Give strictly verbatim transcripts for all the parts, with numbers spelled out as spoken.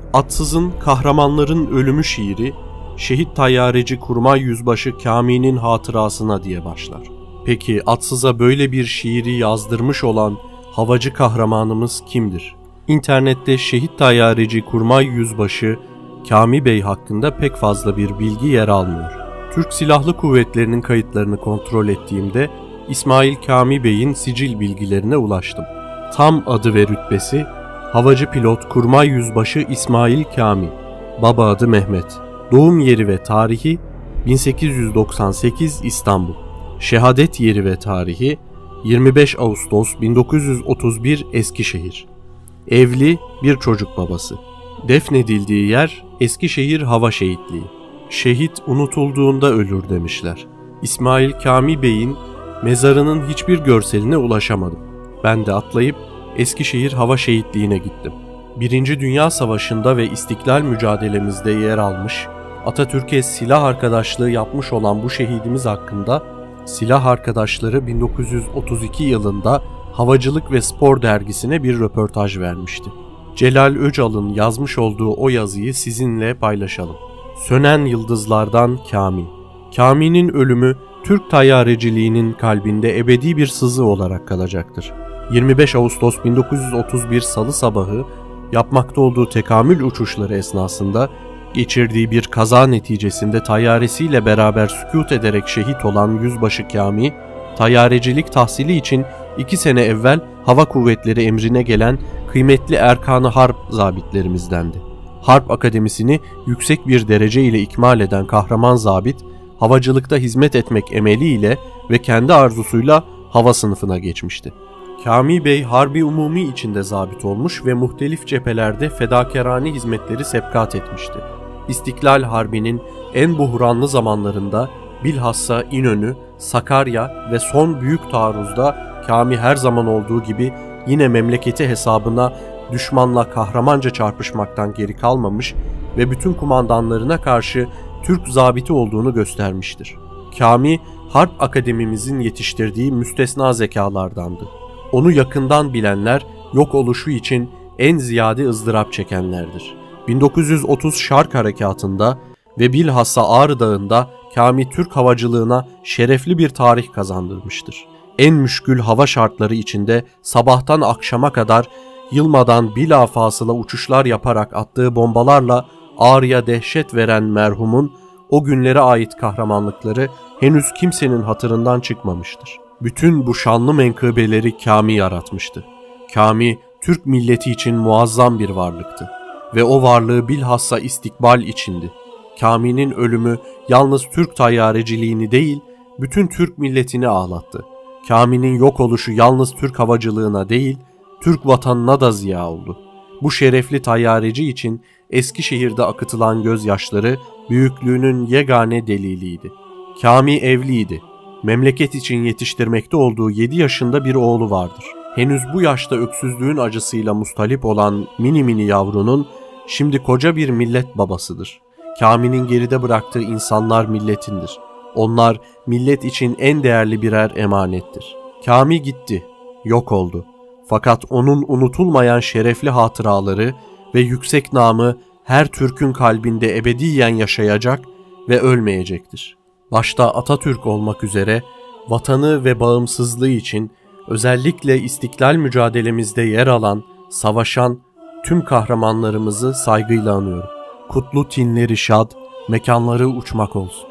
Atsız'ın Kahramanların Ölümü şiiri, şehit tayyareci Kurmay Yüzbaşı Kami'nin hatırasına diye başlar. Peki Atsız'a böyle bir şiiri yazdırmış olan havacı kahramanımız kimdir? İnternette şehit tayyareci Kurmay Yüzbaşı Kami Bey hakkında pek fazla bir bilgi yer almıyor. Türk Silahlı Kuvvetleri'nin kayıtlarını kontrol ettiğimde İsmail Kami Bey'in sicil bilgilerine ulaştım. Tam adı ve rütbesi Havacı Pilot Kurmay Yüzbaşı İsmail Kami, baba adı Mehmet, doğum yeri ve tarihi bin sekiz yüz doksan sekiz İstanbul, şehadet yeri ve tarihi yirmi beş Ağustos bin dokuz yüz otuz bir Eskişehir, evli, bir çocuk babası, defnedildiği yer Eskişehir Hava Şehitliği. Şehit unutulduğunda ölür demişler. İsmail Kami Bey'in mezarının hiçbir görseline ulaşamadım. Ben de atlayıp Eskişehir Hava Şehitliği'ne gittim. Birinci Dünya Savaşı'nda ve İstiklal mücadelemizde yer almış, Atatürk'e silah arkadaşlığı yapmış olan bu şehidimiz hakkında Silah Arkadaşları bin dokuz yüz otuz iki yılında Havacılık ve Spor dergisine bir röportaj vermişti. Celal Öcal'ın yazmış olduğu o yazıyı sizinle paylaşalım. Sönen Yıldızlardan Kami. Kami'nin ölümü Türk tayyareciliğinin kalbinde ebedi bir sızı olarak kalacaktır. yirmi beş Ağustos bin dokuz yüz otuz bir Salı sabahı yapmakta olduğu tekamül uçuşları esnasında geçirdiği bir kaza neticesinde tayyaresiyle beraber sükût ederek şehit olan Yüzbaşı Kami, tayyarecilik tahsili için iki sene evvel Hava Kuvvetleri emrine gelen kıymetli Erkan-ı Harp zabitlerimizdendi. Harp Akademisi'ni yüksek bir derece ile ikmal eden kahraman zabit, havacılıkta hizmet etmek emeliyle ve kendi arzusuyla hava sınıfına geçmişti. Kami Bey harbi umumi içinde zabit olmuş ve muhtelif cephelerde fedakârane hizmetleri sepkat etmişti. İstiklal Harbi'nin en buhranlı zamanlarında bilhassa İnönü, Sakarya ve son büyük taarruzda Kami her zaman olduğu gibi yine memleketi hesabına düşmanla kahramanca çarpışmaktan geri kalmamış ve bütün kumandanlarına karşı Türk zabiti olduğunu göstermiştir. Kami, Harp Akademimizin yetiştirdiği müstesna zekalardandı. Onu yakından bilenler yok oluşu için en ziyade ızdırap çekenlerdir. bin dokuz yüz otuz Şark Harekatı'nda ve bilhassa Ağrı Dağı'nda Kami Türk havacılığına şerefli bir tarih kazandırmıştır. En müşkül hava şartları içinde sabahtan akşama kadar yılmadan bilafasıla uçuşlar yaparak attığı bombalarla Ağrı'ya dehşet veren merhumun o günlere ait kahramanlıkları henüz kimsenin hatırından çıkmamıştır. Bütün bu şanlı menkıbeleri Kami yaratmıştı. Kami, Türk milleti için muazzam bir varlıktı ve o varlığı bilhassa istikbal içindi. Kami'nin ölümü yalnız Türk tayyareciliğini değil, bütün Türk milletini ağlattı. Kami'nin yok oluşu yalnız Türk havacılığına değil, Türk vatanına da ziya oldu. Bu şerefli tayyareci için Eskişehir'de akıtılan gözyaşları büyüklüğünün yegane deliliydi. Kami evliydi. Memleket için yetiştirmekte olduğu yedi yaşında bir oğlu vardır. Henüz bu yaşta öksüzlüğün acısıyla mustalip olan mini mini yavrunun şimdi koca bir millet babasıdır. Kami'nin geride bıraktığı insanlar milletindir. Onlar millet için en değerli birer emanettir. Kami gitti, yok oldu. Fakat onun unutulmayan şerefli hatıraları ve yüksek namı her Türk'ün kalbinde ebediyen yaşayacak ve ölmeyecektir. Başta Atatürk olmak üzere vatanı ve bağımsızlığı için özellikle istiklal mücadelemizde yer alan, savaşan tüm kahramanlarımızı saygıyla anıyorum. Kutlu tinleri şad, mekanları uçmak olsun.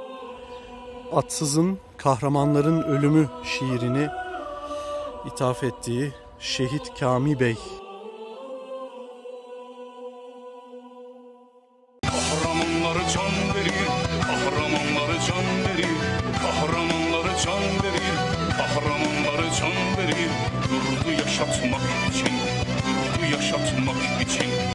Atsız'ın Kahramanların Ölümü şiirini ithaf ettiği Şehit Kami Bey. Kahramanları can verir, kahramanları can verir, kahramanları can verir, kahramanları can verir. Durdu yaşatmak için, durdu yaşatmak için.